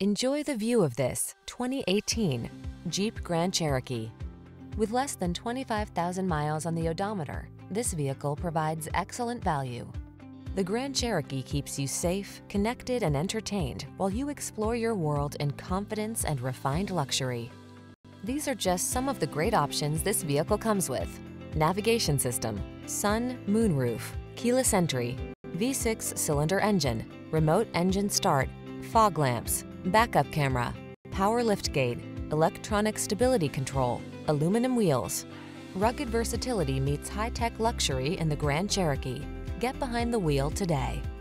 Enjoy the view of this 2018 Jeep Grand Cherokee. With less than 25,000 miles on the odometer, this vehicle provides excellent value. The Grand Cherokee keeps you safe, connected, and entertained while you explore your world in confidence and refined luxury. These are just some of the great options this vehicle comes with: navigation system, sun, moon roof, keyless entry, V6 cylinder engine, remote engine start, fog lamps, backup camera, power liftgate, electronic stability control, aluminum wheels. Rugged versatility meets high-tech luxury in the Grand Cherokee. Get behind the wheel today.